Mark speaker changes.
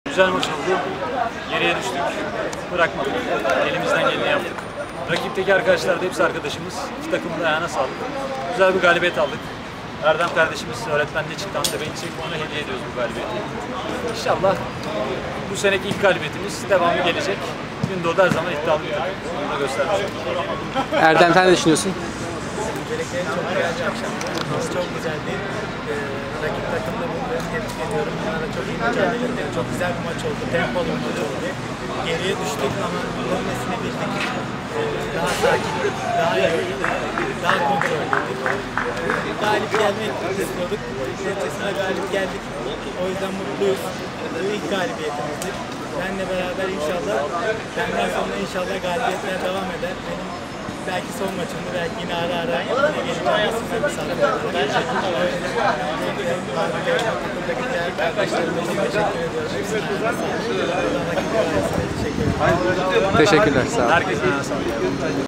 Speaker 1: Güzel maç oldu. Geriye düştük. Bırakmadık. Elimizden geleni yaptık. Rakipteki arkadaşlar da hepsi arkadaşımız. İki takımın da ayağına sağlık. Güzel bir galibiyet aldık. Erdem kardeşimiz öğretmenle çıktı Antep'e gidecek. Ona hediye ediyoruz bu galibiyeti. İnşallah bu seneki ilk galibiyetimiz devamı gelecek. Gündoğdu her zaman iddialı bir takım. Onu da göstermiş olduk.
Speaker 2: Erdem, sen ne düşünüyorsun?
Speaker 3: Öncelikle çok güzel bir akşamdı. Çok güzeldi. Rakip takımda bunu tebrik ediyorum. Bunlara çok iyi mücadele ettik. Çok güzel bir maç oldu. Tempolu bir maç oldu. Geriye düştük ama dönmesini bildik. Daha sakin, daha iyi, daha kontrollüydük. Galip gelmek istiyorduk. Neticesinde galip geldik. O yüzden mutluyuz. Bu ilk galibiyetimizdir. Benle beraber inşallah, benden sonra inşallah galibiyetler devam eder. Benim belki son maçımda, belki yine ara yine geleceğim. Sizden bir sağlık olarak. O yüzden takımdaki değerli arkadaşlarıma çok teşekkür ediyorum. Hepsine teşekkür ederim.
Speaker 2: Teşekkürler, sağ olun.
Speaker 1: Herkese sağlık.